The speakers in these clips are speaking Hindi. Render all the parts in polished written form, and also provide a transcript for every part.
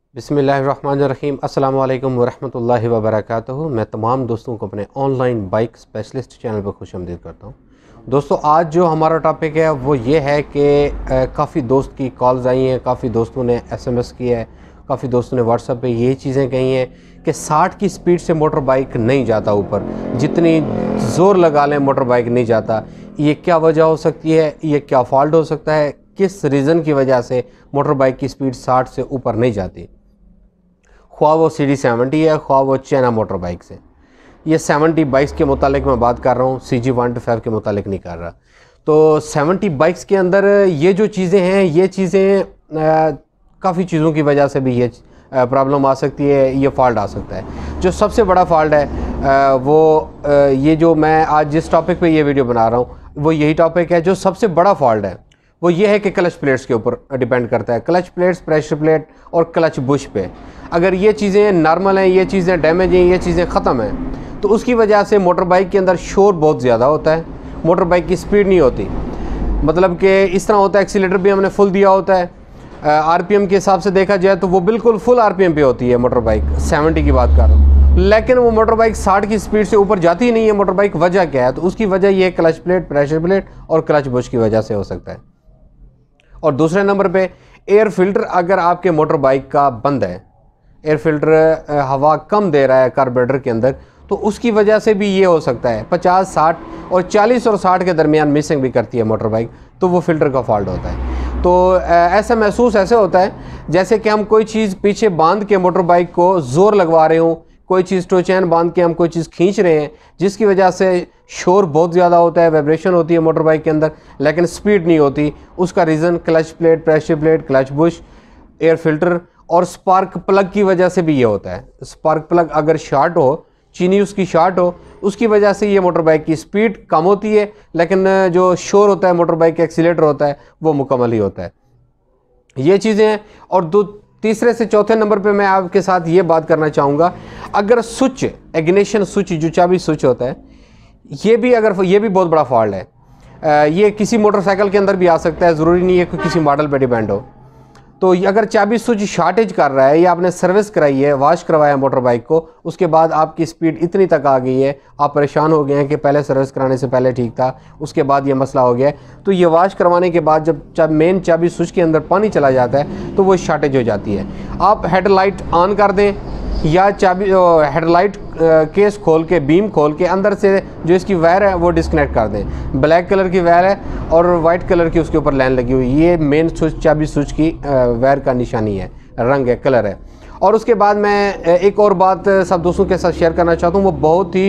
बिस्मिल्लाहिर्रहमानिर्रहीम। अस्सलाम वालेकुम वरहमतुल्लाहि वबरकातुहू। मैं तमाम दोस्तों को अपने ऑनलाइन बाइक स्पेशलिस्ट चैनल पर खुशामदीद करता हूँ। दोस्तों, आज जो हमारा टॉपिक है वो ये है कि काफ़ी दोस्त की कॉल्स आई हैं, काफ़ी दोस्तों ने SMS किया है, काफ़ी दोस्तों ने व्हाट्सएप पे ये चीज़ें कही हैं कि 60 की स्पीड से मोटर बाइक नहीं जाता ऊपर, जितनी ज़ोर लगा लें मोटर बाइक नहीं जाता। ये क्या वजह हो सकती है, ये क्या फ़ॉल्ट हो सकता है, किस रीज़न की वजह से मोटर बाइक की स्पीड 60 से ऊपर नहीं जाती, ख्वाह वो CD70 है, ख्वाह वो चाइना मोटर बाइक से। ये 70 बाइक्स के मुतालिक मैं बात कर रहा हूँ, CG125 के मुतालिक नहीं कर रहा। तो 70 बाइक्स के अंदर ये जो चीज़ें हैं, ये चीज़ें काफ़ी चीज़ों की वजह से भी ये प्रॉब्लम आ सकती है, ये फ़ॉल्ट आ सकता है। जो सबसे बड़ा फ़ॉल्ट है ये जो मैं आज जिस टॉपिक पे ये वीडियो बना रहा हूँ वो यही टॉपिक है। जो सबसे बड़ा फ़ॉल्ट है वो ये है कि क्लच प्लेट्स के ऊपर डिपेंड करता है। क्लच प्लेट्स, प्रेशर प्लेट और क्लच बुश पे अगर ये चीज़ें नॉर्मल हैं, ये चीज़ें डैमेज हैं, ये चीज़ें ख़त्म हैं, तो उसकी वजह से मोटर बाइक के अंदर शोर बहुत ज़्यादा होता है, मोटर बाइक की स्पीड नहीं होती। मतलब कि इस तरह होता है, एक्सीलेटर भी हमने फुल दिया होता है, RPM के हिसाब से देखा जाए तो वो बिल्कुल फुल RPM पे होती है मोटर बाइक, 70 की बात कर रहा हूँ, लेकिन वो मोटर बाइक 60 की स्पीड से ऊपर जाती ही नहीं है मोटर बाइक। वजह क्या है? तो उसकी वजह ये क्लच प्लेट, प्रेशर प्लेट और क्लच बुश की वजह से हो सकता है। और दूसरे नंबर पे एयर फिल्टर अगर आपके मोटर बाइक का बंद है, एयर फिल्टर हवा कम दे रहा है कार्बोरेटर के अंदर, तो उसकी वजह से भी ये हो सकता है। 50, 60 और 40 और 60 के दरमियान मिसिंग भी करती है मोटर बाइक, तो वो फिल्टर का फॉल्ट होता है। तो ऐसा महसूस ऐसे होता है जैसे कि हम कोई चीज़ पीछे बांध के मोटर बाइक को ज़ोर लगवा रहे हों, कोई चीज़ टो चैन बांध के हम कोई चीज़ खींच रहे हैं, जिसकी वजह से शोर बहुत ज़्यादा होता है, वाइब्रेशन होती है मोटर बाइक के अंदर, लेकिन स्पीड नहीं होती। उसका reason clutch plate, pressure plate, clutch bush, air filter और स्पार्क प्लग की वजह से भी ये होता है। स्पार्क प्लग अगर शॉर्ट हो, चीनी उसकी शॉर्ट हो, उसकी वजह से ये मोटर बाइक की स्पीड कम होती है, लेकिन जो शोर होता है मोटर बाइक का एक्सीलेटर होता है वो मुकम्मल ही होता है। ये चीज़ें हैं। और तीसरे से चौथे नंबर पे मैं आपके साथ ये बात करना चाहूँगा, अगर स्विच, इग्निशन स्विच, जो चाबी स्विच होता है, ये भी बहुत बड़ा फॉल्ट है। ये किसी मोटरसाइकिल के अंदर भी आ सकता है, ज़रूरी नहीं है कि किसी मॉडल पे डिपेंड हो। तो अगर चाबी स्विच शॉर्टेज कर रहा है या आपने सर्विस कराई है, वॉश करवाया मोटर बाइक को, उसके बाद आपकी स्पीड इतनी तक आ गई है, आप परेशान हो गए हैं कि पहले सर्विस कराने से पहले ठीक था, उसके बाद ये मसला हो गया है, तो ये वॉश करवाने के बाद जब मेन चाबी स्विच के अंदर पानी चला जाता है तो वो शॉर्टेज हो जाती है। आप हेडलाइट ऑन कर दें या चाबी हेडलाइट केस खोल के, बीम खोल के अंदर से जो इसकी वायर है वो डिस्कनेक्ट कर दें। ब्लैक कलर की वायर है और वाइट कलर की उसके ऊपर लाइन लगी हुई, ये मेन स्विच, चाबी स्विच की वायर का निशानी है, रंग है, कलर है। और उसके बाद मैं एक और बात सब दोस्तों के साथ शेयर करना चाहता हूँ, वो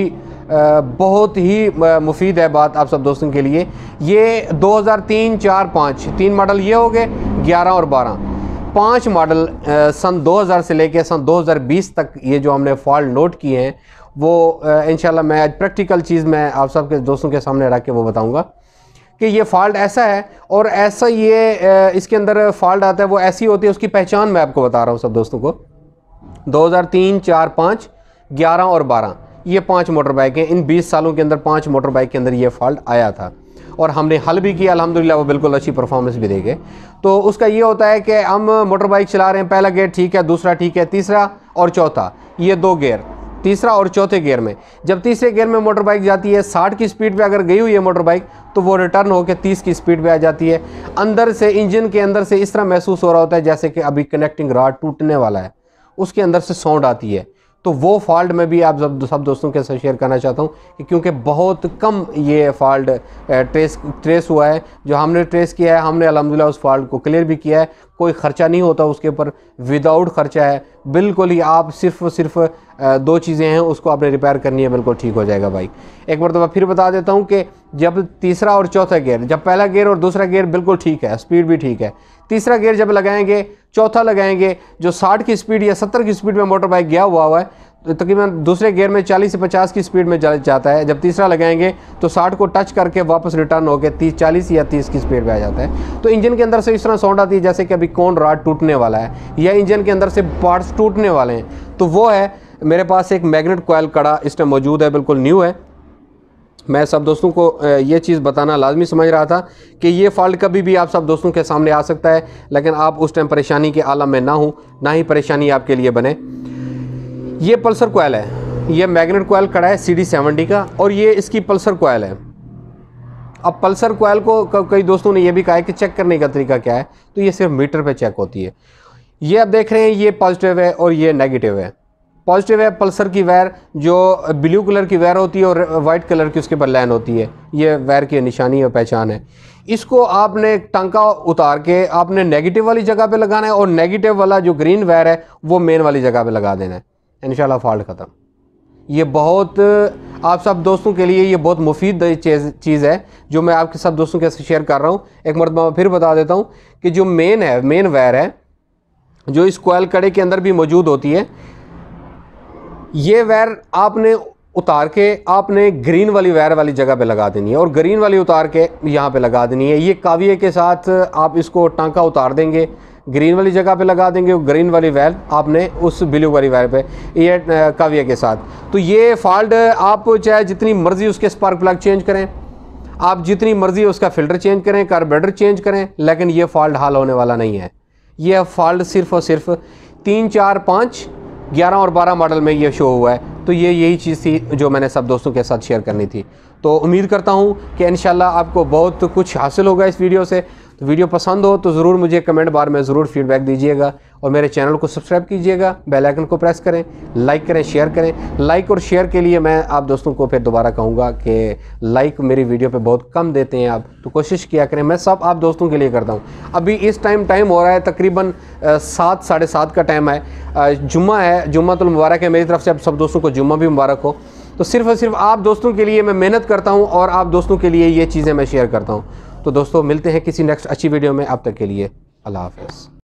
बहुत ही मुफीद है बात आप सब दोस्तों के लिए। ये 2003, 4, 5 3 मॉडल ये हो गए, 11 और 12, 5 मॉडल सन 2000 से लेकर सन 2020 तक ये जो हमने फॉल्ट नोट किए हैं, वो इंशाल्लाह मैं आज प्रैक्टिकल चीज़ मैं आप सब के दोस्तों के सामने रख के वो बताऊंगा कि ये फॉल्ट ऐसा है और ऐसा ये इसके अंदर फॉल्ट आता है, वो ऐसी होती है। उसकी पहचान मैं आपको बता रहा हूँ सब दोस्तों को। 2003, 4, 5, 11 और 12 ये 5 मोटर बाइक हैं। इन 20 सालों के अंदर 5 मोटर बाइक के अंदर ये फॉल्ट आया था और हमने हल भी किया, अल्हम्दुलिल्लाह वो बिल्कुल अच्छी परफॉर्मेंस भी देंगे। तो उसका ये होता है कि हम मोटर बाइक चला रहे हैं, पहला गियर ठीक है, दूसरा ठीक है, तीसरा और चौथा, ये 2 गियर, तीसरा और चौथे गियर में, जब तीसरे गियर में मोटर बाइक जाती है 60 की स्पीड पे अगर गई हुई है मोटर बाइक, तो वो रिटर्न होकर 30 की स्पीड पे आ जाती है। अंदर से, इंजन के अंदर से इस तरह महसूस हो रहा होता है जैसे कि अभी कनेक्टिंग रॉड टूटने वाला है, उसके अंदर से साउंड आती है। तो वो फॉल्ट मैं भी आप सब दोस्तों के साथ शेयर करना चाहता हूँ कि क्योंकि बहुत कम ये फॉल्ट ट्रेस हुआ है। जो हमने ट्रेस किया है, हमने अल्हम्दुलिल्लाह उस फॉल्ट को क्लियर भी किया है। कोई ख़र्चा नहीं होता उसके ऊपर, विदाउट ख़र्चा है बिल्कुल ही। आप सिर्फ 2 चीज़ें हैं, उसको आपने रिपेयर करनी है, बिल्कुल ठीक हो जाएगा बाइक। एक बार तो मैं फिर बता देता हूँ कि जब तीसरा और चौथा गियर, जब पहला गियर और दूसरा गियर बिल्कुल ठीक है, स्पीड भी ठीक है, तीसरा गियर जब लगाएंगे, चौथा लगाएंगे, जो 60 की स्पीड या 70 की स्पीड में मोटर बाइक गया हुआ है, तो तकरीबन दूसरे गियर में 40 से 50 की स्पीड में जाता है। जब तीसरा लगाएंगे तो 60 को टच करके वापस रिटर्न होकर 40 या 30 की स्पीड में आ जाता है। तो इंजन के अंदर से इस तरह साउंड आती है जैसे कि अभी कौन रॉड टूटने वाला है या इंजन के अंदर से पार्ट्स टूटने वाले हैं। तो वो है, मेरे पास एक मैग्नेट कॉयल कड़ा इस टाइम मौजूद है, बिल्कुल न्यू है, मैं सब दोस्तों को ये चीज़ बताना लाजमी समझ रहा था कि ये फ़ॉल्ट कभी भी आप सब दोस्तों के सामने आ सकता है, लेकिन आप उस टाइम परेशानी के आलम में ना हो, ना ही परेशानी आपके लिए बने। ये पल्सर कोयल है, ये मैग्नेट कोयल खड़ा है CD70 का, और ये इसकी पल्सर कोयल है। अब पल्सर कोयल को कई दोस्तों ने यह भी कहा है कि चेक करने का तरीका क्या है, तो ये सिर्फ मीटर पे चेक होती है। ये आप देख रहे हैं, ये पॉजिटिव है और ये नेगेटिव है। पॉजिटिव है पल्सर की वायर जो ब्लू कलर की वायर होती है और वाइट कलर की उसके ऊपर लाइन होती है, ये वायर की निशानी और पहचान है। इसको आपने टांका उतार के आपने नेगेटिव वाली जगह पे लगाना है, और नेगेटिव वाला जो ग्रीन वायर है वो मेन वाली जगह पे लगा देना है, इंशाल्लाह फॉल्ट ख़त्म। ये बहुत आप सब दोस्तों के लिए ये बहुत मुफीद चीज़ है जो मैं आपके सब दोस्तों के साथ शेयर कर रहा हूँ। एक मरतबा फिर बता देता हूँ कि जो मेन वायर है जो इस कोयल कड़े के अंदर भी मौजूद होती है, ये वायर आपने उतार के आपने ग्रीन वाली वायर वाली जगह पे लगा देनी है, और ग्रीन वाली उतार के यहाँ पे लगा देनी है। ये काविये के साथ आप इसको टांका उतार देंगे, ग्रीन वाली जगह पे लगा देंगे, ग्रीन वाली वायर आपने उस ब्लू वाली वायर पे, ये काविये के साथ। तो ये फॉल्ट आप चाहे जितनी मर्जी उसके स्पार्क प्लग चेंज करें, आप जितनी मर्जी उसका फ़िल्टर चेंज करें, कार्बोरेटर चेंज करें, लेकिन ये फॉल्ट हल होने वाला नहीं है। ये फॉल्ट सिर्फ और सिर्फ 3, 4, 5, 11 और 12 मॉडल में ये शो हुआ है। तो ये यही चीज़ थी जो मैंने सब दोस्तों के साथ शेयर करनी थी। तो उम्मीद करता हूँ कि इंशाल्लाह आपको बहुत कुछ हासिल होगा इस वीडियो से। तो वीडियो पसंद हो तो ज़रूर मुझे कमेंट बार में ज़रूर फीडबैक दीजिएगा, और मेरे चैनल को सब्सक्राइब कीजिएगा, बेल आइकन को प्रेस करें, लाइक करें, शेयर करें। लाइक और शेयर के लिए मैं आप दोस्तों को फिर दोबारा कहूँगा कि लाइक मेरी वीडियो पे बहुत कम देते हैं आप, तो कोशिश किया करें। मैं सब आप दोस्तों के लिए करता हूँ। अभी इस टाइम हो रहा है तकरीबन 7, 7:30 का टाइम है, जुम्मा है, जुम्मातुल मुबारक है। मेरी तरफ से आप सब दोस्तों को जुम्मा भी मुबारक हो। तो सिर्फ़ और सिर्फ आप दोस्तों के लिए मैं मेहनत करता हूँ, और आप दोस्तों के लिए ये चीज़ें मैं शेयर करता हूँ। तो दोस्तों मिलते हैं किसी नेक्स्ट अच्छी वीडियो में। अब तक के लिए अल्लाह हाफ़िज़।